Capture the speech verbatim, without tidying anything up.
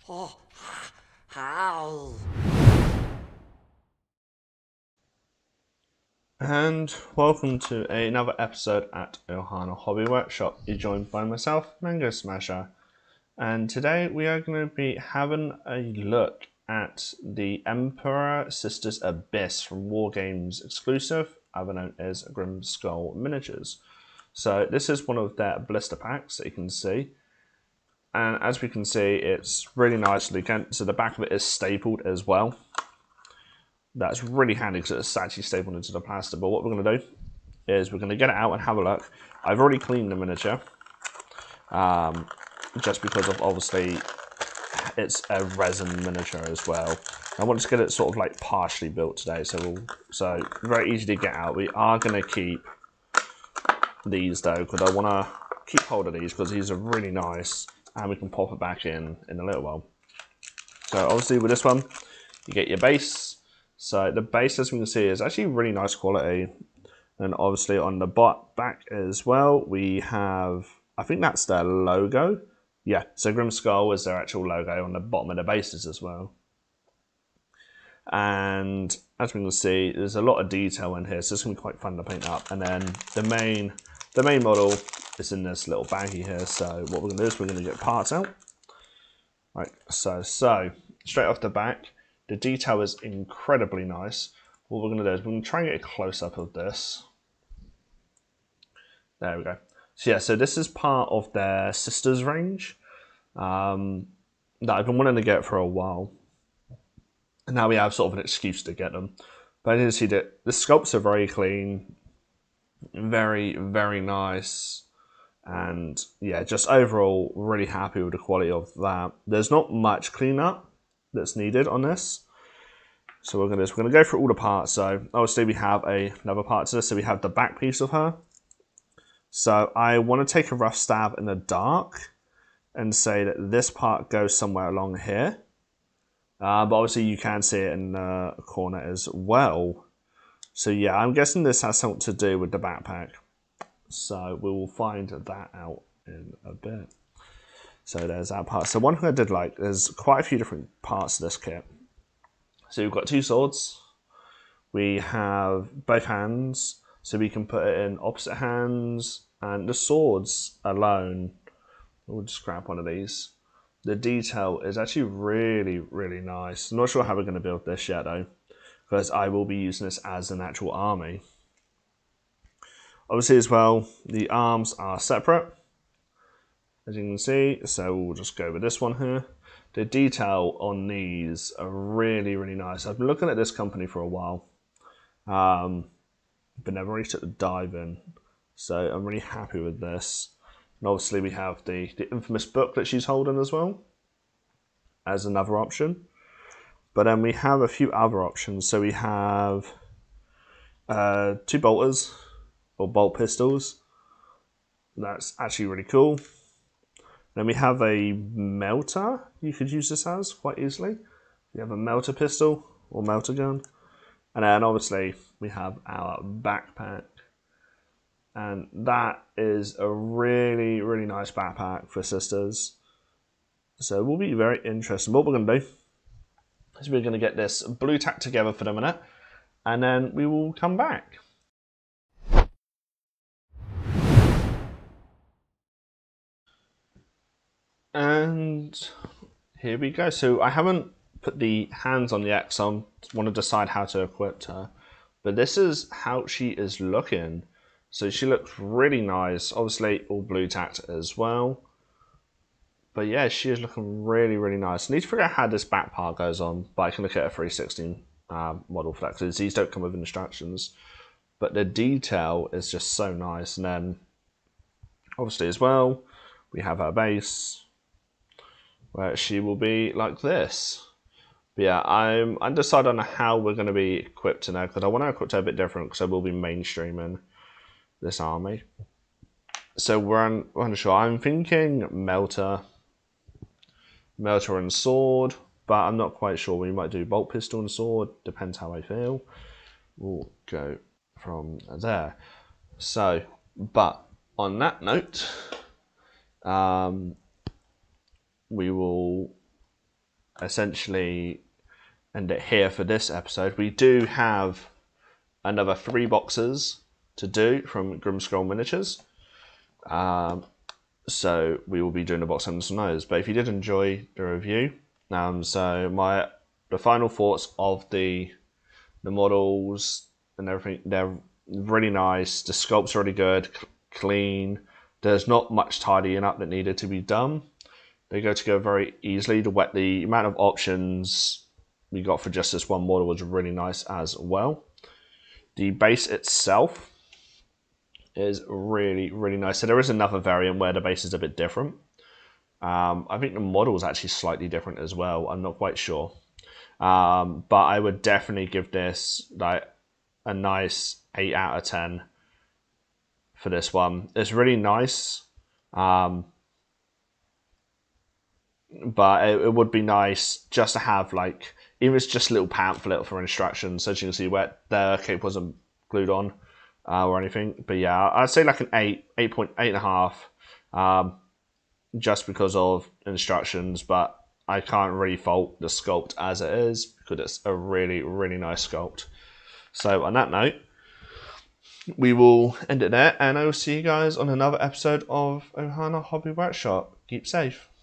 Oh, how? And welcome to another episode at Ohana Hobby Workshop. You're joined by myself, Mango Smasher, and today we are going to be having a look at the Emperor Sisters Abyss from Wargames exclusive, other known as Grim Skull Miniatures. So this is one of their blister packs that you can see, and as we can see, it's really nicely. So the back of it is stapled as well. That's really handy because it's actually stapled into the plastic. But what we're going to do is we're going to get it out and have a look. I've already cleaned the miniature, um, just because of obviously it's a resin miniature as well. I want to get it sort of like partially built today, so we'll, so very easy to get out. We are going to keep these though because I want to keep hold of these because these are really nice, and we can pop it back in in a little while. So obviously with this one, you get your base. So the base, as we can see, is actually really nice quality. And obviously on the bot back as well, we have, I think that's their logo. Yeah, so Grim Skull is their actual logo on the bottom of the bases as well. And as we can see, there's a lot of detail in here, so it's going to be quite fun to paint up. And then the main, the main model is in this little baggie here. So what we're going to do is we're going to get parts out. Right, so, so straight off the back, the detail is incredibly nice. What we're going to do is we're going to try and get a close-up of this. There we go. So yeah, so this is part of their Sisters range um, that I've been wanting to get for a while. And now we have sort of an excuse to get them. But I didn't see that the sculpts are very clean, very, very nice. And yeah, just overall really happy with the quality of that. There's not much cleanup that's needed on this. So we're going to we're going to go through all the parts. So obviously we have a, another part to this. So we have the back piece of her. So I want to take a rough stab in the dark and say that this part goes somewhere along here. Uh, but obviously you can see it in the corner as well. So yeah, I'm guessing this has something to do with the backpack. So we will find that out in a bit. So there's that part. So one thing I did like, there's quite a few different parts of this kit. So we've got two swords. We have both hands, so we can put it in opposite hands. And the swords alone, we'll just grab one of these. The detail is actually really, really nice. I'm not sure how we're going to build this yet though, because I will be using this as an actual army. Obviously as well, the arms are separate, as you can see, so we'll just go with this one here. The detail on these are really, really nice. I've been looking at this company for a while, um, but never really took the dive in. So I'm really happy with this. And obviously we have the, the infamous book that she's holding as well, as another option. But then we have a few other options. So we have uh, two bolters, or bolt pistols. That's actually really cool. Then we have a melter you could use this as quite easily. You have a melter pistol or melter gun. And then obviously we have our backpack. And that is a really, really nice backpack for Sisters. So it will be very interesting. What we're going to do is we're going to get this blue tack together for the minute. And then we will come back. And here we go. So I haven't put the hands on yet because I want to decide how to equip her. But this is how she is looking. So she looks really nice. Obviously all blue tacked as well. But yeah, she is looking really, really nice. I need to figure out how this back part goes on. But I can look at a three sixteen uh, model for that because these don't come with instructions. But the detail is just so nice. And then obviously as well, we have our base, where she will be like this. But yeah, I'm undecided on how we're going to be equipped in her, because I want to equip her a bit different, because I will be mainstreaming this army. So we're, un we're unsure. I'm thinking melter, melter and sword, but I'm not quite sure. We might do bolt pistol and sword, depends how I feel. We'll go from there. So, but on that note, um, we will essentially end it here for this episode. We do have another three boxes to do from Grimskull Miniatures. Um, so we will be doing a box on those. But if you did enjoy the review, um, so my the final thoughts of the the models and everything, they're really nice. The sculpt's really good, clean. There's not much tidying up that needed to be done. They go together very easily. The wet the amount of options we got for just this one model was really nice as well. The base itself is really, really nice. So there is another variant where the base is a bit different. Um, I think the model is actually slightly different as well. I'm not quite sure. Um, but I would definitely give this like a nice eight out of ten for this one. It's really nice. Um, but it, it would be nice just to have like, even if it's just a little pamphlet for instructions, so you can see where the cape wasn't glued on uh, or anything. But yeah, I'd say like an eight, eight point eight and a half, um, just because of instructions. But I can't really fault the sculpt as it is because it's a really, really nice sculpt. So on that note, we will end it there, and I will see you guys on another episode of Ohana Hobby Workshop. Keep safe.